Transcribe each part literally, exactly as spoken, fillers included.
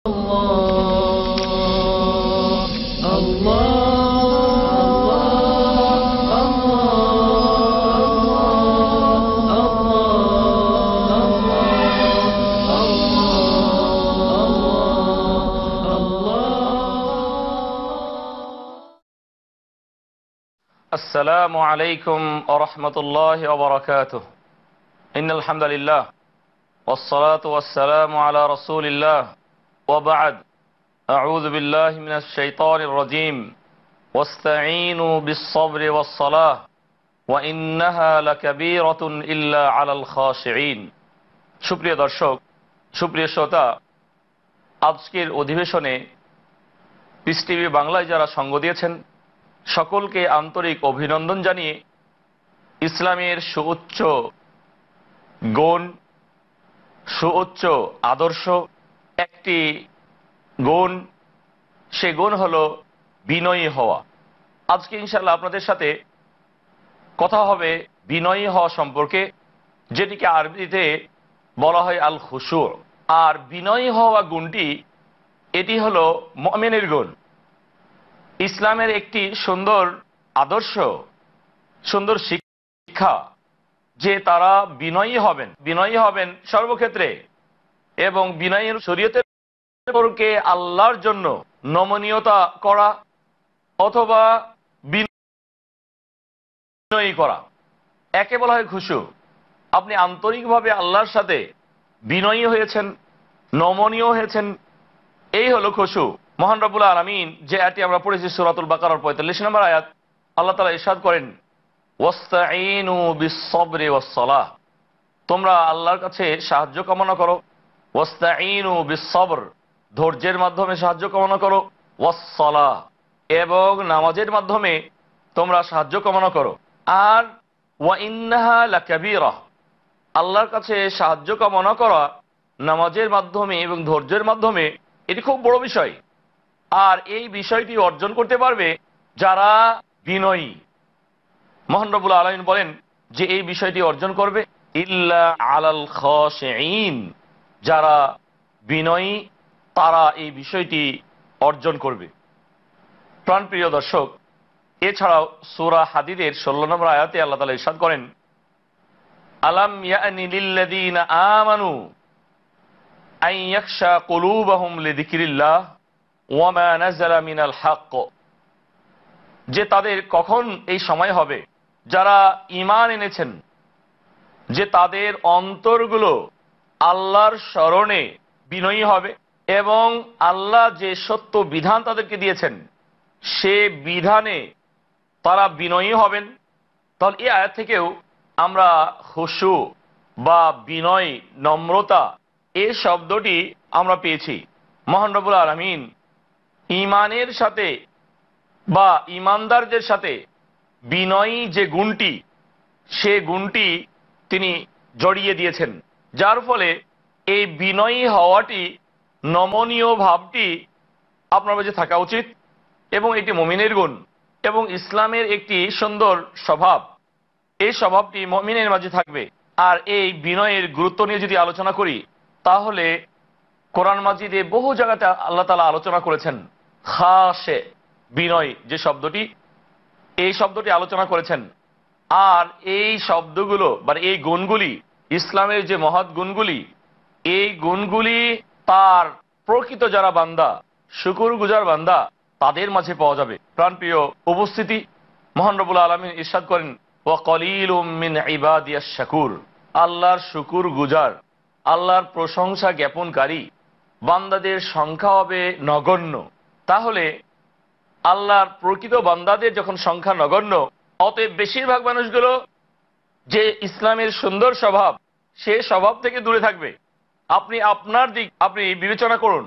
السلام عليكم ورحمة الله وبركاته إن الحمد لله والصلاة والسلام على رسول الله وبعد أعوذ بالله من الشيطان الرجيم واستعينوا بالصبر والصلاة وإنها لكبيرة إلا على الخاشعين সুপ্রিয় দর্শক সুপ্রিয় শ্রোতা আজকের অধিবেশনে পিস টিভি বাংলায় যারা সঙ্গ দিয়েছেন সকলকে আন্তরিক অভিনন্দন জানিয়ে ইসলামের সুউচ্চ গুণ সুউচ্চ আদর্শ একটি গুণ, সে গুণ হলো বিনয়ী হওয়া। আজকে ইনশাআল্লাহ আপনাদের সাথে কথা হবে বিনয়ী হওয়া সম্পর্কে, যেটিকে আরবিতে বলা হয় আল খুশু। আর বিনয়ী হওয়া গুণটি এটি হলো মুমিনের গুণ। ইসলামের একটি সুন্দর আদর্শ, সুন্দর শিক্ষা যে তারা বিনয়ী হবেন, বিনয়ী হবেন সর্বক্ষেত্রে, এবং বিনয়ের শরীয়তের সম্পর্কে আল্লাহর জন্য নমনীয়তা করা অথবা বিনয়ী করা, একে বলা হয় খুশু। আপনি আন্তরিকভাবে আল্লাহর সাথে বিনয়ী হয়েছেন, নমনীয় হয়েছেন, এই হলো খুশু। মহান রব্বুল আলামিন যে আয়াতটি আমরা পড়েছি সূরাতুল বাকারার পঁয়তাল্লিশ নম্বর আয়াত, আল্লাহ তাআলা ইরশাদ করেন ওয়াস্তাঈনু বিস-সাবরি ওয়াস-সালাহ, তোমরা আল্লাহর কাছে সাহায্য কামনা করো। ওয়াস্তাঈনু বিস-সাবর, ধৈর্যের মাধ্যমে সাহায্য কামনা করো। ওয়াস-সালাহ, এবং নামাজের মাধ্যমে তোমরা সাহায্য কামনা করো। আর ওয়া ইন্নাহা লাকাবীরা, আল্লাহর কাছে সাহায্য কামনা করা নামাজের মাধ্যমে এবং ধৈর্যের মাধ্যমে এটি খুব বড় বিষয়। আর এই বিষয়টি অর্জন করতে পারবে যারা বিনয়ী। মহান রব্বুল আলামিন বলেন যে এই বিষয়টি অর্জন করবে ইল্লা আলাল খাশিঈন, যারা বিনয়ী তারা এই বিষয়টি অর্জন করবে। প্রাণপ্রিয় দর্শক, এছাড়াও সূরা হাদীদের ষোলো নম্বর আয়াতে আল্লাহ তাআলা ইরশাদ করেন আলাম ইয়ানি লিল্লাযীনা আমানু আন ইয়াখশা কুলুবাহুম লিযিকরিল্লাহ ওয়া মা নাযালা মিনাল হক, যে তাদের কখন এই সময় হবে যারা ঈমান এনেছেন, যে তাদের অন্তরগুলো আল্লাহর স্মরণে বিনয়ী হবে এবং আল্লাহ যে সত্য বিধান তাদেরকে দিয়েছেন সে বিধানে তারা বিনয়ী হবেন। তাহলে এই আয়াত থেকেও আমরা খুশু বা বিনয়, নম্রতা এই শব্দটি আমরা পেয়েছি। মহান রব্বুল আলামিন ঈমানের সাথে বা ঈমানদারদের সাথে বিনয়ী যে গুণটি, সে গুণটি তিনি জড়িয়ে দিয়েছেন, যার ফলে এই বিনয়ী হওয়াটি, নমনীয় ভাবটি আপনার মাঝে থাকা উচিত এবং এটি মুমিনের গুণ এবং ইসলামের একটি সুন্দর স্বভাব। এই স্বভাবটি মুমিনের মাঝে থাকবে। আর এই বিনয়ের গুরুত্ব নিয়ে যদি আলোচনা করি তাহলে কোরআন মাজিদে বহু জায়গাতে আল্লাহ তাআলা আলোচনা করেছেন খাশে, বিনয় যে শব্দটি, এই শব্দটি আলোচনা করেছেন। আর এই শব্দগুলো বা এই গুণগুলি, ইসলামের যে মহৎ গুণগুলি, এই গুণগুলি তার প্রকৃত যারা বান্দা, শুকরগুজার বান্দা, তাদের মাঝে পাওয়া যাবে। প্রাণপ্রিয় উপস্থিতি, মহান রব্বুল আলামিন ইরশাদ করেন ওয়া কলিলুম মিন ইবাদিয়াশ শাকুর, আল্লাহর শুকুর গুজার, আল্লাহর প্রশংসা জ্ঞাপনকারী বান্দাদের সংখ্যা হবে নগণ্য। তাহলে আল্লাহর প্রকৃত বান্দাদের যখন সংখ্যা নগণ্য, অতএব বেশিরভাগ মানুষগুলো যে ইসলামের সুন্দর স্বভাব, সে স্বভাব থেকে দূরে থাকবে। আপনি আপনার দিক আপনি বিবেচনা করুন,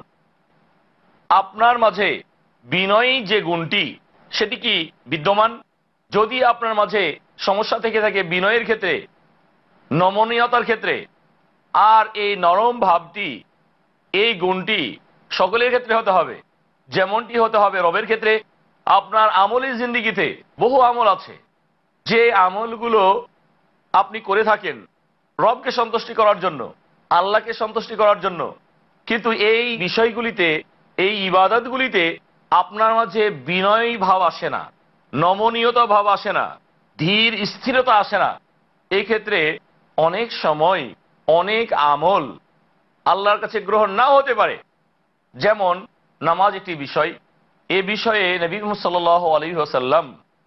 আপনার মাঝে বিনয়ী যে গুণটি সেটি কি বিদ্যমান? যদি আপনার মাঝে সমস্যা থেকে থাকে বিনয়ের ক্ষেত্রে, নমনীয়তার ক্ষেত্রে, আর এই নরম ভাবটি, এই গুণটি সকলের ক্ষেত্রে হতে হবে। যেমনটি হতে হবে রবের ক্ষেত্রে। আপনার আমলের জিন্দিগিতে বহু আমল আছে, যে আমলগুলো আপনি করে থাকেন রবকে সন্তুষ্টি করার জন্য, আল্লাহকে সন্তুষ্টি করার জন্য, কিন্তু এই বিষয়গুলিতে, এই ইবাদতগুলিতে আপনার মাঝে বিনয় ভাব আসে না, নমনীয়তা ভাব আসে না, ধীর স্থিরতা আসে না। এই ক্ষেত্রে অনেক সময় অনেক আমল আল্লাহর কাছে গ্রহণ নাও হতে পারে। যেমন নামাজ একটি বিষয়, এ বিষয়ে নবী মুহাম্মদ সাল্লাল্লাহু আলাইহি ওয়াসাল্লাম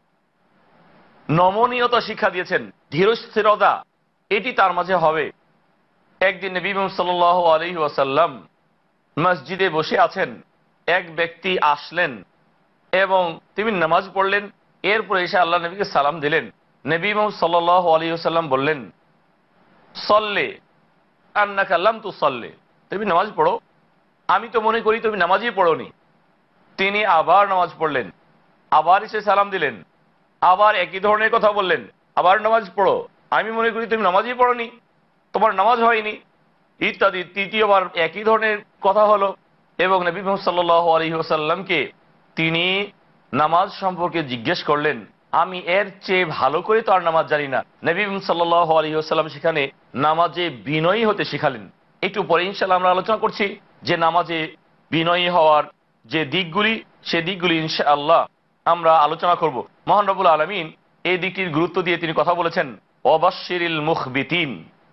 নমনীয়তা শিক্ষা দিয়েছেন, ধীরস্থিরতা এটি তার মাঝে হবে। একদিন নবী মুহাম্মদ সাল্লাল্লাহু আলাইহি ওয়াসাল্লাম মসজিদে বসে আছেন, এক ব্যক্তি আসলেন এবং তিনি নামাজ পড়লেন। এরপরে এসে আল্লাহ নবীকে সালাম দিলেন। নবী মুহাম্মদ সাল্লাল্লাহু আলাইহি ওয়াসাল্লাম বললেন, সল্লে আন্নাকা লাম তুসাল্লি, তুমি নামাজ পড়ো, আমি তো মনে করি তুমি নামাজই পড়োনি। তিনি আবার নামাজ পড়লেন, আবার এসে সালাম দিলেন, আবার একই ধরনের কথা বললেন, আবার নামাজ পড়ো, আমি মনে করি তুমি নামাজই পড়োনি, তোমার নামাজ হয়নি, ইত্যাদি। তৃতীয়বার একই ধরনের কথা হলো এবং নবী মুহাম্মদ সাল্লাল্লাহু আলাইহি ওয়াসাল্লামকে তিনি নামাজ সম্পর্কে জিজ্ঞেস করলেন। আমি এর চেয়ে ভালো করে তো আর নামাজ জানি না। নবী মুহাম্মদ সাল্লাল্লাহু আলাইহি ওয়াসাল্লাম সেখানে নামাজে বিনয়ী হতে শিখালেন। একটু পরে ইনশাআল্লাহ আমরা আলোচনা করছি যে নামাজে বিনয়ী হওয়ার যে দিকগুলি, সে দিকগুলি ইনশাআল্লাহ আমরা আলোচনা করব। মহান রব্বুল আলামিন এই দিকটির গুরুত্ব দিয়ে তিনি কথা বলেছেন, ওয়াবাশশিরিল মুখবিতিন,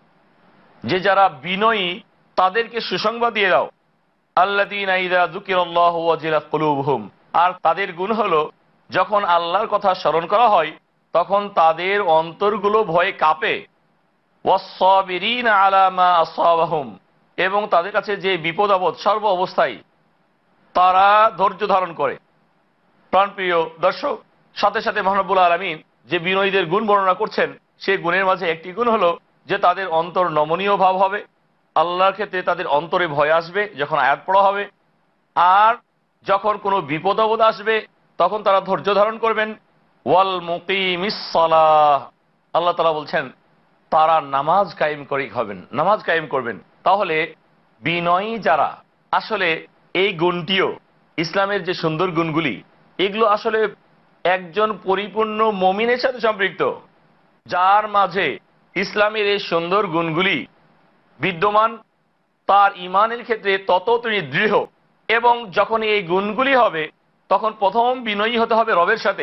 যে যারা বিনয়ী তাদেরকে সুসংবাদ দিয়ে দাও। আল্লাযীনা ইযা যুকিরাল্লাহু ওয়াজিলাত কুলুবুহুম, আর তাদের গুণ হলো যখন আল্লাহর কথা স্মরণ করা হয় তখন তাদের অন্তরগুলো ভয়ে কাঁপে। ওয়াস-সাবিরিনা আলা মা আসাবাহুম, এবং তাদের কাছে যে বিপদ আপদ সর্ব অবস্থায় তারা ধৈর্য ধারণ করে। প্রাণপ্রিয় দর্শক, সাথে সাথে মহান রব্বুল আলামিন যে বিনয়ীদের গুণ বর্ণনা করছেন, সেই গুণের মাঝে একটি গুণ হলো যে তাদের অন্তর নমনীয় ভাব হবে, আল্লাহর ক্ষেত্রে তাদের অন্তরে ভয় আসবে যখন আয়াত পড়া হবে, আর যখন কোনো বিপদ আপদ আসবে তখন তারা ধৈর্য ধারণ করবেন। ওয়াল মুকিমিস সালাহ, আল্লাহ তাআলা বলছেন তারা নামাজ কায়েম করে হবেন, নামাজ কায়েম করবেন। তাহলে বিনয়ী যারা, আসলে এই গুণটিও ইসলামের যে সুন্দর গুণগুলি, এগুলো আসলে একজন পরিপূর্ণ মুমিনের সাথে সম্পৃক্ত, যার মাঝে ইসলামের এই সুন্দর গুণগুলি বিদ্যমান, তার ইমানের ক্ষেত্রে তত তিনি দৃঢ়। এবং যখন এই গুণগুলি হবে তখন প্রথম বিনয়ী হতে হবে রবের সাথে,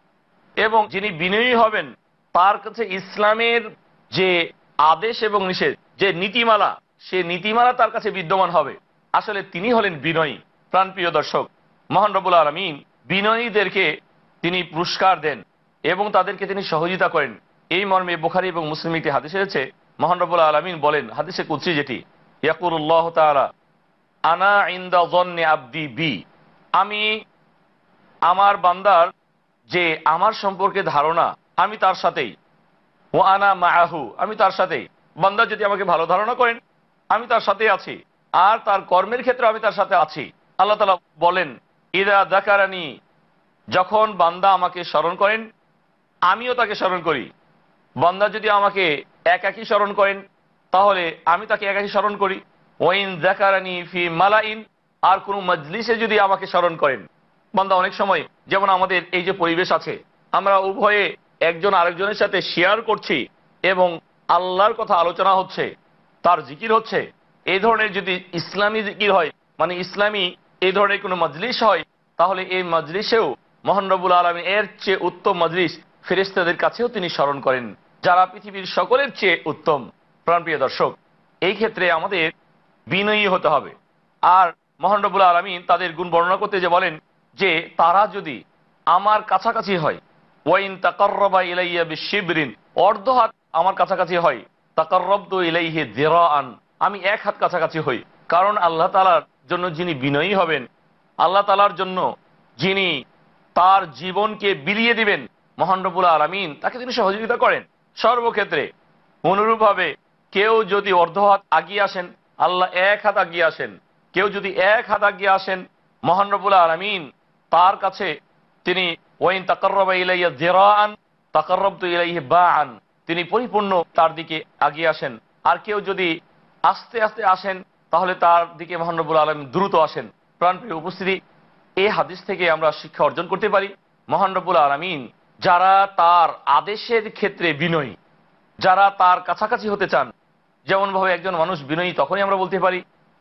এবং যিনি বিনয়ী হবেন তার কাছে ইসলামের যে আদেশ এবং নিষেধ, যে নীতিমালা, সে নীতিমালা তার কাছে বিদ্যমান হবে। আসলে তিনি হলেন বিনয়ী। প্রাণপ্রিয় দর্শক, মহান রব্বুল আলামিন বিনয়ীদেরকে তিনি পুরস্কার দেন এবং তাদেরকে তিনি সহযোগিতা করেন। এই মর্মে বুখারী এবং মুসলিম একটি হাদিস এসেছে, মহান রব্বুল আলামিন বলেন, হাদিসে কুদসি যেটি, ইয়াকুলুল্লাহু তাআলা আনা ইনদা যন্নি আবদি বি, আমি আমার বান্দার যে আমার সম্পর্কে ধারণা, আমি তার সাথেই। ওয়া আনা মাআহু, আমি তার সাথেই। বান্দা যদি আমাকে ভালো ধারণা করেন, আমি তার সাথে আছি, আর তার কর্মের ক্ষেত্রে আমি তার সাথে আছি। আল্লাহ তাআলা বলেন, ইযা যাকারানি, যখন বান্দা আমাকে স্মরণ করেন আমিও তাকে স্মরণ করি। বান্দা যদি আমাকে একাকী স্মরণ করেন তাহলে আমি তাকে একাকী স্মরণ করি। ওয়াইন যাকারানি ফি মালাইন, আর কোন মজলিসে যদি আমাকে স্মরণ করেন। বান্দা অনেক সময়, যেমন আমাদের এই যে পরিবেশ আছে, আমরা উভয়ে একজন আরেকজনের সাথে শেয়ার করছি এবং আল্লাহর কথা আলোচনা হচ্ছে, তার জিকির হচ্ছে। এই ধরনের যদি ইসলামী জিকির হয়, মানে ইসলামী এই ধরনের কোনো মজলিস হয়, তাহলে এই মজলিসেও মহান রব্বুল আলামিন এর চেয়ে উত্তম মজলিস ফেরেশতাদের কাছেও তিনি স্মরণ করেন, যারা পৃথিবীর সকলের চেয়ে উত্তম। প্রাণপ্রিয় দর্শক, এই ক্ষেত্রে আমাদের বিনয়ী হতে হবে। আর মহান রব্বুল আলামিন তাদের গুণ বর্ণনা করতে যে বলেন যে তারা যদি আমার কাছাকাছি হয়, ওয়াইন তাকাররাবা ইলাইয়া বিশিবরিন, অর্ধ হাত আমার কাছাকাছি হয়, তাকাররাবতু ইলাইহি যিরাআন, আমি এক হাত কাছাকাছি হই। কারণ আল্লাহ তাআলার জন্য যিনি বিনয়ী হবেন, আল্লাহ তাআলার জন্য যিনি তার জীবনকে বিলিয়ে দিবেন, মহান রব্বুল আলামিন তাকে তিনি সহযোগিতা করেন সর্বক্ষেত্রে। অনুরূপভাবে কেউ যদি অর্ধ হাত আগিয়ে আসেন, আল্লাহ এক হাত আগিয়ে আসেন। কেউ যদি এক হাত আগিয়ে আসেন, মহান রব্বুল আলামিন তার কাছে তিনি ওয়াইন তাকাররাবা ইলাইয়া যিরাআন তাকাররাবতু ইলাইহি বাআন, তিনি পরিপূর্ণ তার দিকে আগিয়ে আসেন। আর কেউ যদি আস্তে আস্তে আসেন তাহলে তার দিকে মহান রব্বুল আলামিন দ্রুত আসেন। প্রাণপ্রিয় উপস্থিতি, এই হাদিস থেকে আমরা শিক্ষা অর্জন করতে পারি, মহান রব্বুল আলামিন যারা তার আদেশের ক্ষেত্রে বিনয়ী, যারা তার কাছাকাছি হতে চান, যেমন ভাবে একজন মানুষ বিনয়ী তখনই আমরা বলতে পারি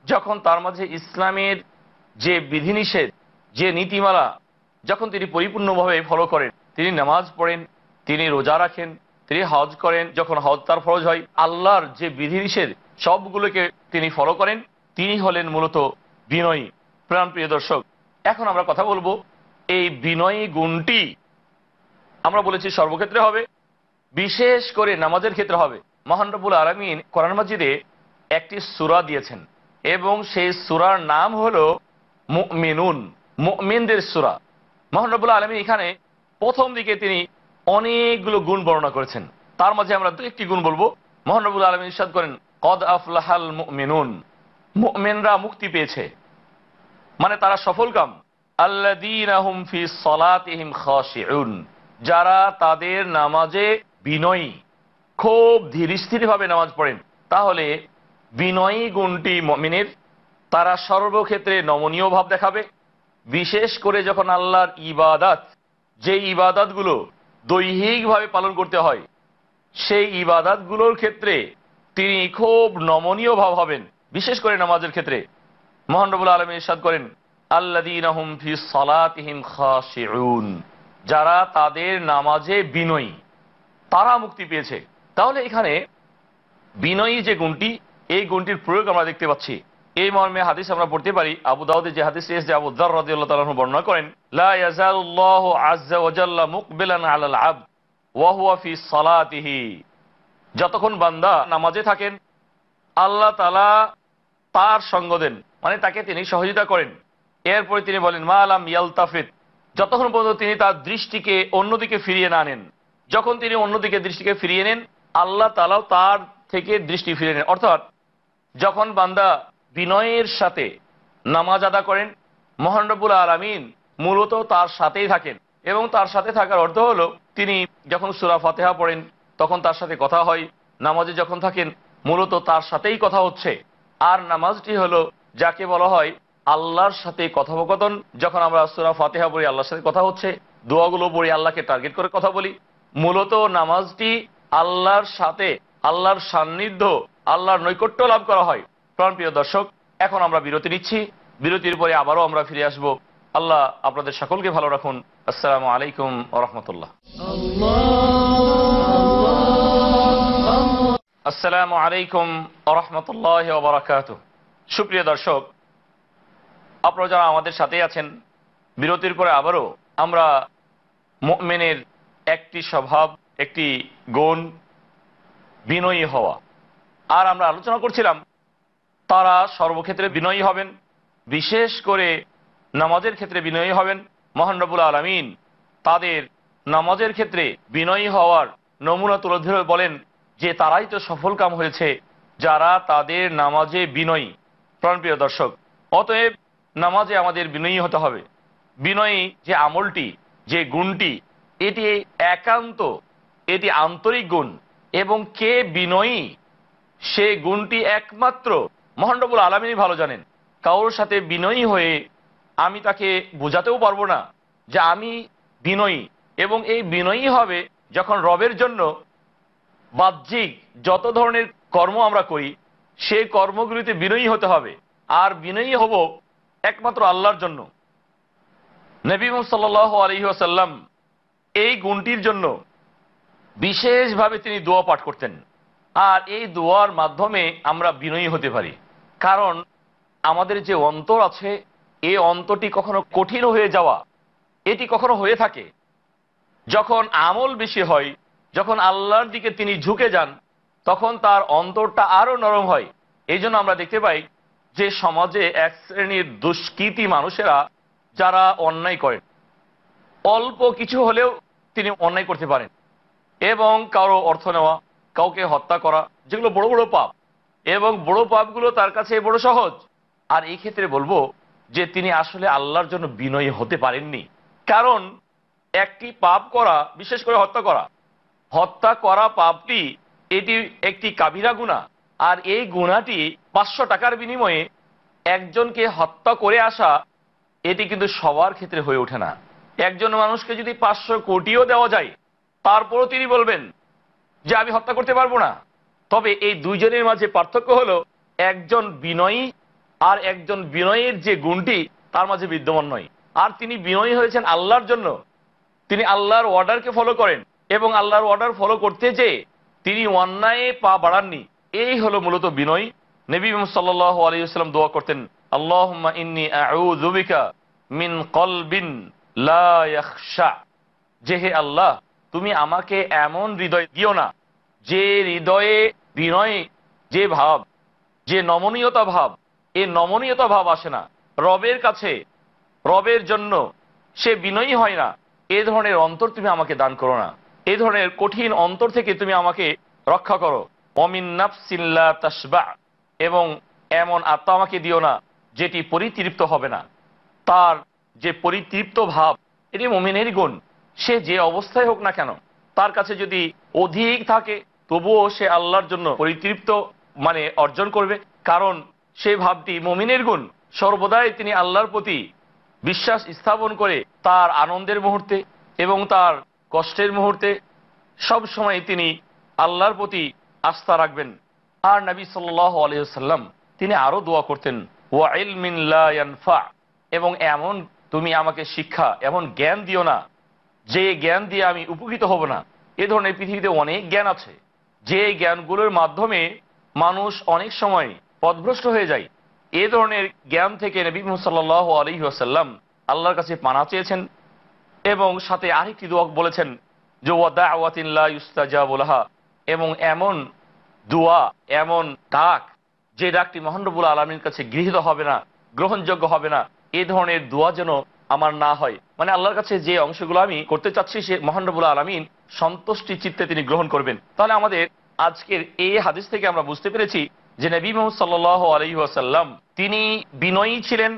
যখন তার মাঝে ইসলামের যে বিধিনিষেধ, যে নীতিমালা যখন তিনি পরিপূর্ণভাবে ফলো করেন, তিনি নামাজ পড়েন, তিনি রোজা রাখেন, তিনি হজ করেন, যখন হজ তার ফরজ হয়, আল্লাহর যে বিধিনিষেধ সবগুলোকে তিনি ফলো করেন, তিনি হলেন মূলত বিনয়ী। প্রাণ প্রিয় দর্শক, এখন আমরা কথা বলবো এই বিনয়ী গুণটি আমরা বলেছি সর্বক্ষেত্রে হবে, বিশেষ করে নামাজের ক্ষেত্রে হবে। মহান রব্বুল আলামিন কোরআন মাজিদে একটি সূরা দিয়েছেন এবং সেই সূরার নাম হলো মুমিনুন, মুমিনদের সূরা। মহান রব্বুল আলামিন এখানে প্রথম দিকে তিনি অনেকগুলো গুণ বর্ণনা করেছেন, তার মাঝে আমরা দু একটি গুণ বলবো। মহান রব্বুল আলামিন ইরশাদ করেন, কদ আফলাহাল মুমিনুন, মুমিনরা মুক্তি পেয়েছে, মানে তারা সফলকাম। আল্লাযীনা হুম ফি সলাতিহিম খাশিউন, যারা তাদের নামাজে বিনয়ী, খুব ধীরস্থির ভাবে নামাজ পড়েন। তাহলে বিনয়ী গুণটি মুমিনের, তারা সর্বক্ষেত্রে নমনীয় ভাব দেখাবে। বিশেষ করে যখন আল্লাহর ইবাদত, যে ইবাদতগুলো দৈহিকভাবে পালন করতে হয়, সেই ইবাদতগুলোর ক্ষেত্রে তিনি খুব নমনীয় ভাব হবেন, বিশেষ করে নামাজের ক্ষেত্রে। মহান রব্বুল আলামিন ইরশাদ করেন, আল্লাযীনা হুম ফি সলাতিহিম খাশিউন, যারা তাদের নামাজে বিনয়ী, তারা মুক্তি পেয়েছে। তাহলে এখানে বিনয়ী যে গুণটি, এই গুণটির প্রয়োগ আমরা দেখতে পাচ্ছি। এই মর্মে হাদিস আমরা পড়তে পারি, আবু দাউদে যে হাদিস এসেছে, আবু যর রাদিয়াল্লাহু তাআলা আনহু বর্ণনা করেন, লা ইয়াজালুল্লাহু আযজা ওয়া জাল্লা মুকবিলান আলাল আবদ ওয়া হুয়া ফি সলাতিহি, যতক্ষণ বান্দা নামাজে থাকেন আল্লাহ তাআলা তার সঙ্গ দেন, মানে তাকে তিনি সহযোগিতা করেন। এরপরে তিনি বলেন, মা লাম ইয়ালতাফিত, যতক্ষণ পর্যন্ত তিনি তার দৃষ্টিকে অন্যদিকে ফিরিয়ে না নেন। যখন তিনি অন্যদিকে দৃষ্টিকে ফিরিয়ে নেন, আল্লাহ তাআলাও তার থেকে দৃষ্টি ফিরিয়ে নেন। অর্থাৎ যখন বান্দা বিনয়ের সাথে নামাজ আদা করেন, মহান রব্বুল আলামিন মূলত তার সাথেই থাকেন। এবং তার সাথে থাকার অর্থ হলো, তিনি যখন সূরা ফাতিহা পড়েন তখন তার সাথে কথা হয়, নামাজে যখন থাকেন মূলত তার সাথেই কথা হচ্ছে। আর নামাজটি হলো যাকে বলা হয় আল্লাহর সাথে কথোপকথন। যখন আমরা সূরা ফাতিহা পড়ি, আল্লাহর সাথে কথা হচ্ছে, দোয়াগুলো পড়ি, আল্লাহকে টার্গেট করে কথা বলি। মূলত নামাজটি আল্লাহর সাথে, আল্লাহর সান্নিধ্য, আল্লাহর নৈকট্য লাভ করা হয়। প্রাণপ্রিয় দর্শক, এখন আমরা বিরতি নিচ্ছি, বিরতির পরে আবারও আমরা ফিরে আসব। আল্লাহ আপনাদের সকলকে ভালো রাখুন। আসসালামু আলাইকুম ওয়া রাহমাতুল্লাহ। আসসালামু আলাইকুম ওয়া রাহমাতুল্লাহি ওয়া বারাকাতুহু। সুপ্রিয় দর্শক, আপনারা যারা আমাদের সাথে আছেন, বিরতির পরে আবারও আমরা মুমিনের একটি স্বভাব, একটি গুণ বিনয়ী হওয়া, আর আমরা আলোচনা করছিলাম তারা সর্বক্ষেত্রে বিনয়ী হবেন, বিশেষ করে নামাজের ক্ষেত্রে বিনয়ী হবেন। মহান রব্বুল আলামিন তাদের নামাজের ক্ষেত্রে বিনয়ী হওয়ার নমুনা তুলে ধরে বলেন যে তারাই তো সফলকাম হয়েছে যারা তাদের নামাজে বিনয়ী। প্রাণপ্রিয় দর্শক, অতএব নামাজে আমাদের বিনয়ী হতে হবে। বিনয়ী যে আমলটি, যে গুণটি, এটি একান্ত, এটি আন্তরিক গুণ। এবং কে বিনয়ী, সে গুণটি একমাত্র মহান রব্বুল আলামিনই ভালো জানেন। কারোর সাথে বিনয়ী হয়ে আমি তাকে বোঝাতেও পারবো না যে আমি বিনয়ী। এবং এই বিনয়ী হবে যখন রবের জন্য বাহ্যিক যত ধরনের কর্ম আমরা করি, সেই কর্মগুলিতে বিনয়ী হতে হবে। আর বিনয়ী হব একমাত্র আল্লাহর জন্য। নবী মুহাম্মদ সাল্লাল্লাহু আলাইহি ওয়াসাল্লাম এই গুণটির জন্য বিশেষভাবে তিনি দোয়া পাঠ করতেন। আর এই দোয়ার মাধ্যমে আমরা বিনয়ী হতে পারি। কারণ আমাদের যে অন্তর আছে, এই অন্তরটি কখনো কঠিন হয়ে যাওয়া, এটি কখনো হয়ে থাকে যখন আমল বেশি হয়, যখন আল্লাহর দিকে তিনি ঝুঁকে যান, তখন তার অন্তরটা আরো নরম হয়। এই জন্য আমরা দেখতে পাই যে সমাজে এক শ্রেণীর দুষ্কৃতী মানুষেরা যারা অন্যায় করেন, অল্প কিছু হলেও তিনি অন্যায় করতে পারেন, এবং কারো অর্থ নেওয়া, কাউকে হত্যা করা, যেগুলো বড় বড় পাপ, এবং বড় পাপগুলো তার কাছে বড় সহজ। আর এই ক্ষেত্রে বলবো যে তিনি আসলে আল্লাহর জন্য বিনয়ী হতে পারেননি। কারণ একটি পাপ করা, বিশেষ করে হত্যা করা, হত্যা করা পাপটি এটি একটি কাবিরা গুনাহ। আর এই গুনাহটি পাঁচশো টাকার বিনিময়ে একজনকে হত্যা করে আসা, এটি কিন্তু সবার ক্ষেত্রে হয়ে ওঠে না। একজন মানুষকে যদি পাঁচশো কোটিও দেওয়া যায়, তারপরও তিনি বলবেন যে আমি হত্যা করতে পারবো না। তবে এই দুইজনের মাঝে পার্থক্য হলো, একজন বিনয়ী আর একজন বিনয়ের যে গুণটি তার মাঝে বিদ্যমান নয়। আর তিনি বিনয়ী হয়েছেন আল্লাহর জন্য, তিনি আল্লাহর অর্ডারকে ফলো করেন এবং আল্লাহর অর্ডার ফলো করতে যে তিনি অন্যায়ে পা বাড়াননি। এই হলো মূলত বিনয়। নবী মুহাম্মদ সাল্লাল্লাহু আলাইহি ওয়াসাল্লাম দোয়া করতেন, আল্লাহুম্মা ইন্নী আউযু বিকা মিন কলবিন লা ইয়াখশা, যে হে আল্লাহ, তুমি আমাকে এমন হৃদয় দিও না যে হৃদয়ে বিনয়, যে ভাব, যে নমনীয়তা ভাব, এই নমনীয়তা ভাব আসে না রবের কাছে, রবের জন্য সে বিনয়ী হয় না। এ ধরনের অন্তর তুমি আমাকে দান করো না, এই ধরনের কঠিন অন্তর থেকে তুমি আমাকে রক্ষা করো। অমিন নাফসিন লা তাশবা, এবং এমন আত্মা আমাকে দিও না যেটি পরিতৃপ্ত হবে না। তার যে পরিতৃপ্ত ভাব, এটি মুমিনের গুণ। সে যে অবস্থায় হোক না কেন, তার কাছে যদি অধিক থাকে তবুও সে আল্লাহর জন্য পরিতৃপ্ত মানে অর্জন করবে, কারণ সেই ভাবটি মুমিনের গুণ। সর্বদাই তিনি আল্লাহর প্রতি বিশ্বাস স্থাপন করে তার আনন্দের মুহূর্তে এবং তার কষ্টের মুহূর্তে সব সময় তিনি আল্লাহর প্রতি আস্থা রাখবেন। আর নবী সাল্লাল্লাহু আলাইহি ওয়াসাল্লাম তিনি আরো দোয়া করতেন, ওয়া ইলমিন লা ইয়ানফা, এবং এমন তুমি আমাকে শিক্ষা, এমন জ্ঞান দিও না যে জ্ঞান দিয়ে আমি উপকৃত হব না। এ ধরনের পৃথিবীতে অনেক জ্ঞান আছে, যে জ্ঞানগুলোর মাধ্যমে মানুষ অনেক সময় পথভ্রষ্ট হয়ে যায়। এ ধরনের জ্ঞান থেকে নবী মুহাম্মদ সাল্লাল্লাহু আলাইহি ওয়াসাল্লাম আল্লাহর কাছে পানা চেয়েছেন এবং সাথে আরেকটি দোয়া বলেছেন যে ওয়া দাওয়াতিন লা ইউস্তাজাবু লাহা, এবং এমন দোয়া, এমন ডাক যে ডাকটি মহান রব্বুল আলামিনের কাছে গৃহীত হবে না, গ্রহণযোগ্য হবে না। এই ধরনের দোয়া যেন আমার না হয়। মানে আল্লাহর কাছে যে অংশগুলো আমি করতে চাচ্ছি সে মহান রব্বুল আলামিন সন্তুষ্টি চিত্তে তিনি গ্রহণ করবেন। তাহলে আমাদের আজকের এই হাদিস থেকে আমরা বুঝতে পেরেছি যে নবী মুহাম্মদ সাল্লাল্লাহু আলাইহি ওয়াসাল্লাম তিনি বিনয়ী ছিলেন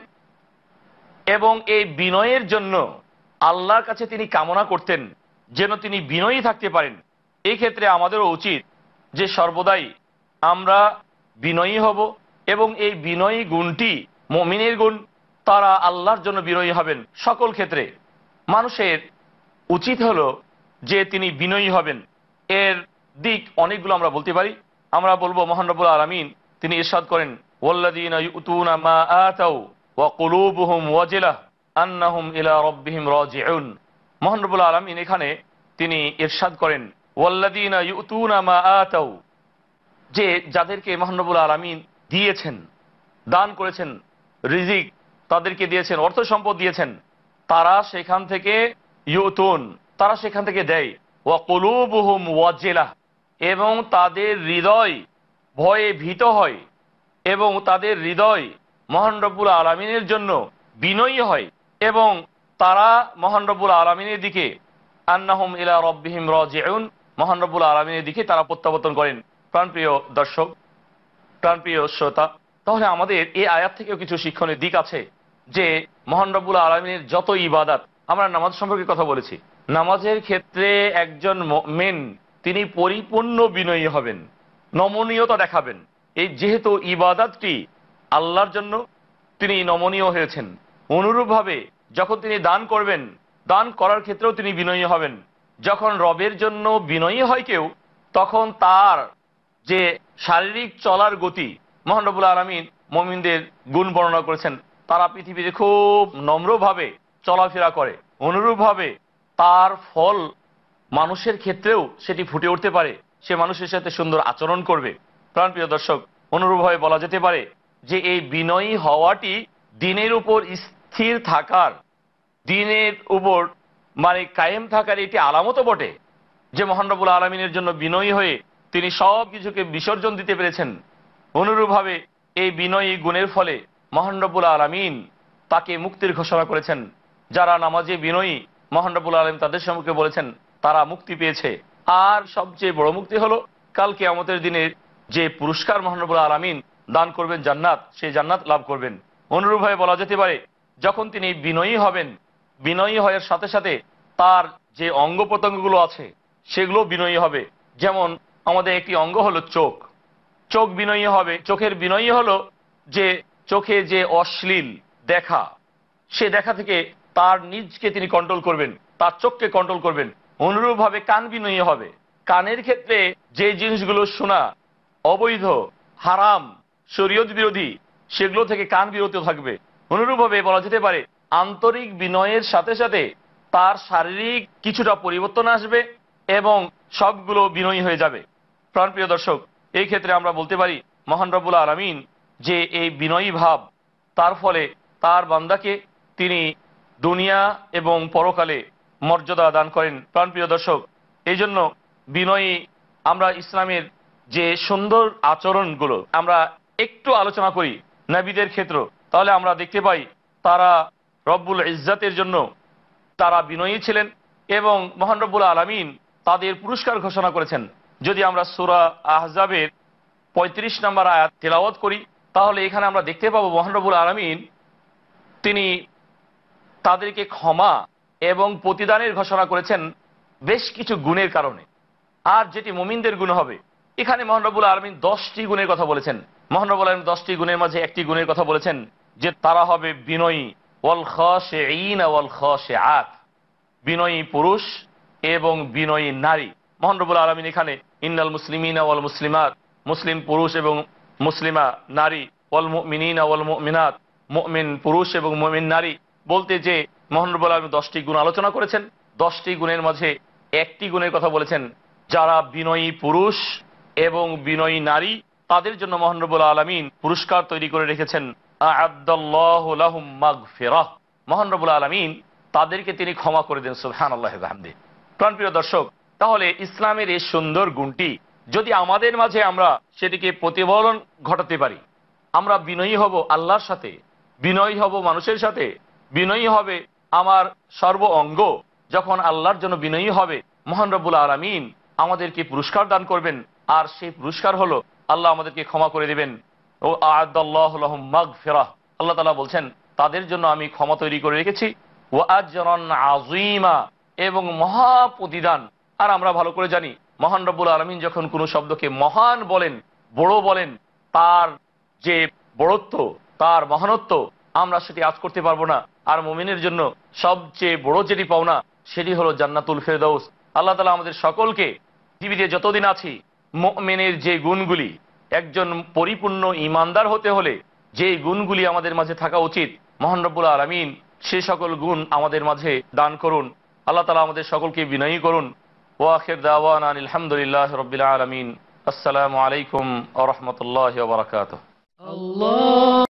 এবং এই বিনয়ের জন্য আল্লাহর কাছে তিনি কামনা করতেন যেন তিনি বিনয়ী থাকতে পারেন। এই ক্ষেত্রে আমাদেরও উচিত যে সর্বদাই আমরা বিনয়ী হব এবং এই বিনয়ী গুণটি মুমিনের গুণ। তারা আল্লাহর জন্য বিনয়ী হবেন সকল ক্ষেত্রে। মানুষের উচিত হলো যে তিনি বিনয়ী হবেন। এর দিক অনেকগুলো আমরা বলতে পারি। আমরা বলবো মহান রব্বুল আলামিন তিনি ইরশাদ করেন, ওয়াল্লাযীনা ইউতুনা মা আতাউ ওয়া কুলুবুহুম ওয়াজিলাহ আন্নাহুম ইলা রাব্বিহিম রাজিউন। মহান রব্বুল আলামিন এখানে তিনি ইরশাদ করেন, ওয়াল্লাযীনা ইউতুনা মা আতাউ, যে যাদেরকে মহান রব্বুল আলামিন দিয়েছেন, দান করেছেন, রিজিক তাদেরকে দিয়েছেন, অর্থ সম্পদ দিয়েছেন, তারা সেখান থেকে ইউতুন, তারা সেখান থেকে দেয়, ওয়া কুলুবুহুম ওয়াজিলাহ, এবং তাদের হৃদয় ভয়ে ভীত হয় এবং তাদের হৃদয় মহান রব্বুল আলামিনের জন্য বিনয়ী হয় এবং তারা মহান রব্বুল আলামিনের দিকে আন্নাহুম ইলা রাব্বিহিম রাজিউন, মহান রব্বুল আলামিনের দিকে তারা প্রত্যাবর্তন করেন। প্রাণপ্রিয় দর্শক, প্রাণপ্রিয় শ্রোতা, তাহলে আমাদের এই আয়াত থেকেও কিছু শিক্ষণীয় দিক আছে যে মহান রব্বুল আলামিনের যত ইবাদত, আমরা নামাজ সম্পর্কে কথা বলেছি, নামাজের ক্ষেত্রে একজন মুমিন তিনি পরিপূর্ণ বিনয়ী হবেন, নমনীয়তা দেখাবেন। এই যেহেতু ইবাদতটি আল্লাহর জন্য, তিনি নমনীয় হয়েছেন। অনুরূপভাবে যখন তিনি দান করবেন, দান করার ক্ষেত্রেও তিনি বিনয়ী হবেন। যখন রবের জন্য বিনয়ী হয় কেউ, তখন তার যে শারীরিক চলার গতি, মহান রব্বুল আলামিন মুমিনদের গুণ বর্ণনা করেছেন, তারা পৃথিবীতে খুব নম্রভাবে চলাফেরা করে। অনুরূপভাবে তার ফল মানুষের ক্ষেত্রেও সেটি ফুটে উঠতে পারে, সে মানুষের সাথে সুন্দর আচরণ করবে। প্রাণপ্রিয় দর্শক, অনুরূপভাবে বলা যেতে পারে যে এই বিনয়ী হওয়াটি দিনের উপর স্থির থাকার, দিনের উপর মানে কায়েম থাকার একটি আলামতও বটে যে মহান রব্বুল আলামিনের জন্য বিনয়ী হয়ে তিনি সব কিছুকে বিসর্জন দিতে পেরেছেন। অনুরূপভাবে এই বিনয়ী গুণের ফলে মহান রব্বুল আলামিন তাকে মুক্তির ঘোষণা করেছেন। যারা নামাজে বিনয়ী, মহান রব্বুল আলামিন তাদের সম্পর্কে বলেছেন তারা মুক্তি পেয়েছে। আর সবচেয়ে বড় মুক্তি হলো কাল কিয়ামতের দিনের যে পুরস্কার মহান রব্বুল আলামিন দান করবেন, জান্নাত, সেই জান্নাত লাভ করবেন। অনুরূপভাবে বলা যেতে পারে যখন তিনি বিনয়ী হবেন, বিনয়ী হওয়ার সাথে সাথে তার যে অঙ্গ প্রত্যঙ্গগুলো আছে সেগুলো বিনয়ী হবে। যেমন আমাদের একটি অঙ্গ হলো চোখ, চোখ বিনয়ী হবে। চোখের বিনয়ী হলো যে চোখে যে অশ্লীল দেখা, সে দেখা থেকে তার নিজকে তিনি কন্ট্রোল করবেন, তার চোখকে কন্ট্রোল করবেন। অনুরূপভাবে কান বিনয়ী হবে। কানের ক্ষেত্রে যে জিনিসগুলো শোনা অবৈধ, হারাম, শরীয়ত বিরোধী, সেগুলো থেকে কান বিরত থাকবে। অনুরূপভাবে বলা যেতে পারে আন্তরিক বিনয়ের সাথে সাথে তার শারীরিক কিছুটা পরিবর্তন আসবে এবং সবগুলো বিনয়ী হয়ে যাবে। প্রাণপ্রিয় দর্শক, এই ক্ষেত্রে আমরা বলতে পারি মহান রব্বুল আলামিন যে এই বিনয়ী ভাব, তার ফলে তার বান্দাকে তিনি দুনিয়া এবং পরকালে মর্যাদা দান করেন। প্রাণপ্রিয় দর্শক, এই জন্য বিনয়ী, আমরা ইসলামের যে সুন্দর আচরণগুলো আমরা একটু আলোচনা করি নবীদের ক্ষেত্র, তাহলে আমরা দেখতে পাই তারা রব্বুল ইজ্জাতের জন্য তারা বিনয়ী ছিলেন এবং মহান রব্বুল আলামিন তাদের পুরস্কার ঘোষণা করেছেন। যদি আমরা সূরা আহজাবের পঁয়ত্রিশ নম্বর আয়াত তেলাওয়াত করি, তাহলে এখানে আমরা দেখতে পাবো মহান রব্বুল আলামিন তিনি তাদেরকে ক্ষমা এবং প্রতিদানের ঘোষণা করেছেন বেশ কিছু গুণের কারণে। আর যেটি মুমিনদের গুণ হবে, এখানে মহান রব্বুল আলামিন দশটি গুণের কথা বলেছেন। মহান রব্বুল আলামিন দশটি গুণের মাঝে একটি গুণের কথা বলেছেন যে তারা হবে বিনয়ী, ওয়াল খাশিঈন ওয়াল খাশিআত, বিনয়ী পুরুষ এবং বিনয়ী নারী। মহান রব্বুল আলামিন এখানে ইন্নাল মুসলিমিনা ওয়াল মুসলিমাত, মুসলিম পুরুষ এবং মুসলিমা নারী, ওয়াল মুমিনিনা ওয়াল মুমিনাত, মুমিন পুরুষ এবং মুমিন নারী বলতে যে মহান রব্বুল আলামিন দশটি গুণ আলোচনা করেছেন, দশটি গুণের মাঝে একটি গুণের কথা বলেছেন যারা বিনয়ী পুরুষ এবং বিনয়ী নারী, তাদের জন্য মহান রব্বুল আলামিন পুরস্কার তৈরি করে রেখেছেন। আ'আদ্দাল্লাহু লাহুম মাগফিরাহ, মহান রব্বুল আলামিন তাদেরকে তিনি ক্ষমা করে দেন। সুবহানাল্লাহি ওয়া বিহামদিহি। প্রাণপ্রিয় দর্শক, তাহলে ইসলামের এই সুন্দর গুণটি যদি আমাদের মাঝে আমরা সেটিকে প্রতিফলন ঘটাতে পারি, আমরা বিনয়ী হব আল্লাহর সাথে, বিনয়ী হব মানুষের সাথে, বিনয়ী হবে আমার সর্ব অঙ্গ। যখন আল্লাহর জন্য বিনয়ী হবে, মহান রব্বুল আলামিন আমাদেরকে পুরস্কার দান করবেন, আর সেই পুরস্কার হলো আল্লাহ আমাদেরকে ক্ষমা করে দিবেন। ও আ'আদ্দাল্লাহু লাহুম মাগফিরাহ, আল্লাহ তাআলা বলছেন তাদের জন্য আমি ক্ষমা তৈরি করে রেখেছি, ওয়া আজরান আযীমা, এবং মহা প্রতিদান। আর আমরা ভালো করে জানি মহান রব্বুল আলামিন যখন কোনো শব্দকে মহান বলেন, বড় বলেন, তার যে বড়ত্ব, তার মহানত্ব আমরা সেটি আজ করতে পারবো না। আর মুমিনের জন্য সবচেয়ে বড় যেটি পাওনা সেটি হলো জান্নাতুল ফেরদাউস। আল্লাহ তাআলা আমাদের সকলকে পৃথিবীতে যতদিন আছি মুমিনের যে গুণগুলি, একজন পরিপূর্ণ ঈমানদার হতে হলে যে গুণগুলি আমাদের মাঝে থাকা উচিত, মহান রব্বুল আলামিন সে সকল গুণ আমাদের মাঝে দান করুন। আল্লাহ তাআলা আমাদের সকলকে বিনয়ী করুন। ওয়া আখির দাওয়ানা আলহামদুলিল্লাহি রাব্বিল আলামিন। আসসালামু আলাইকুম ওয়া রাহমাতুল্লাহি ওয়া বারাকাতুহু।